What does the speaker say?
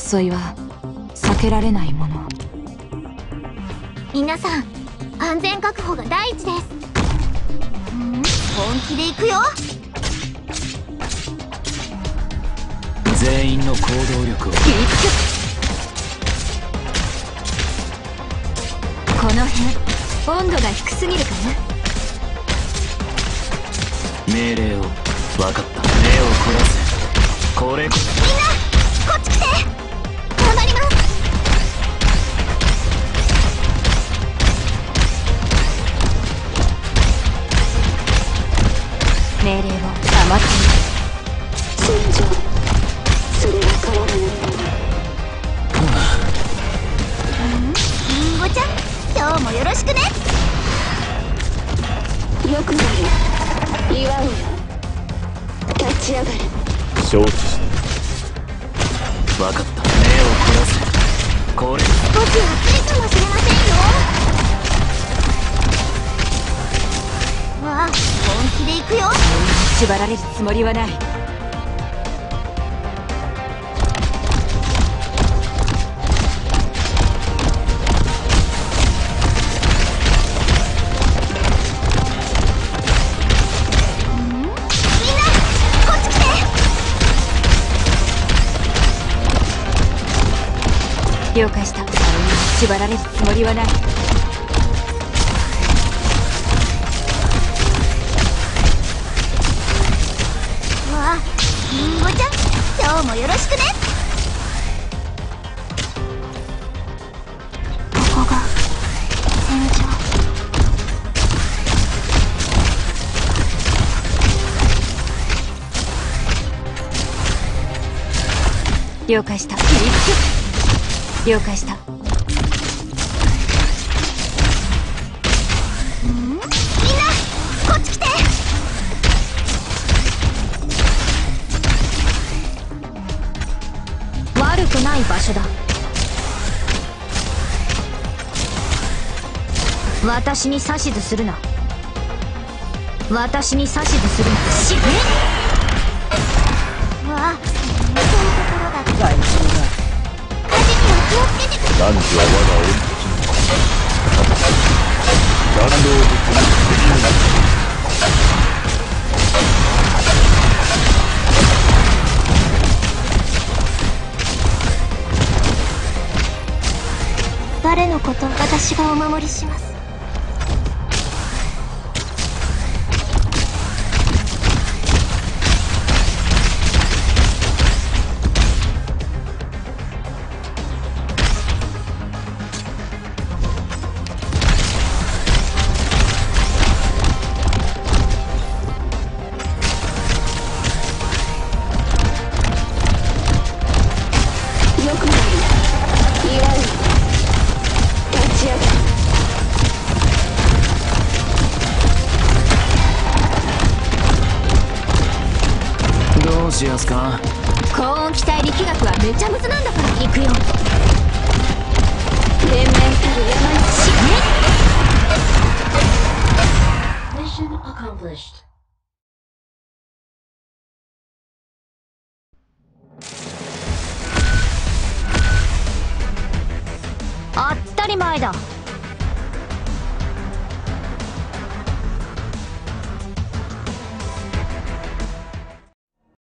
争いは避けられないもの。 皆さん、安全確保が第一です。本気で行くよ。 全員の行動力を。 この辺温度が低すぎるかな。 命令を。分かった。目を凝らせ。これ。みんなこっち来て。頑張ります。 命令を。黙っている。 戦場、それは変わらないもの。 りんごちゃん、今日もよろしくね。 よくなる。祝うよ。立ち上がれ。 承知した。 分かった。目を凝らせ。これ。 僕はついかもしれませんよ。わあ、本気で行くよ。 縛られるつもりはない。了解した。縛られるつもりはない。 わあ、りんごちゃん、今日もよろしくね。ここが戦場。 了解した。了解した。 みんなこっち来て。 悪くない場所だ。私に指図するな。私に指図するな。死ね。 わあ、そういうところだった。 男女は我が恩敵。弾道と共に敵になる。 誰のこと私がお守りします。 どうしやすか。 高温気体力学はめちゃむずなんだから。行くよ。連綿たる山に死ね。 Mission accomplished. 当たり前だ。